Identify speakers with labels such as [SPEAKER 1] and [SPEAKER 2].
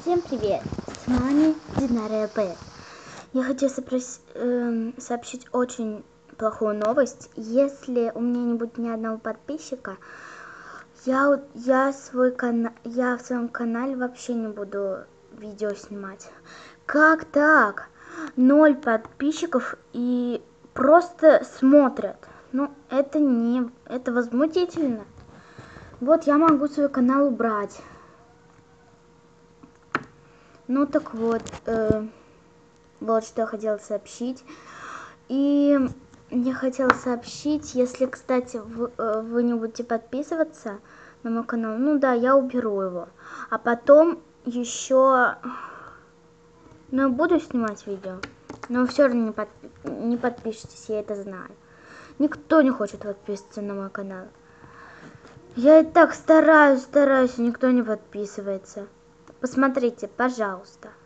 [SPEAKER 1] Всем привет! С вами Динария П. Я хочу сообщить очень плохую новость. Если у меня не будет ни одного подписчика, я в своем канале вообще не буду видео снимать. Как так? 0 подписчиков и просто смотрят. Ну, это возмутительно. Вот я могу свой канал убрать. Ну так вот, вот что я хотела сообщить. И я хотела сообщить, если, кстати, вы не будете подписываться на мой канал, ну да, я уберу его. А потом еще, ну, я буду снимать видео, но все равно не подпишитесь, я это знаю. Никто не хочет подписываться на мой канал. Я и так стараюсь, и никто не подписывается. Посмотрите, пожалуйста.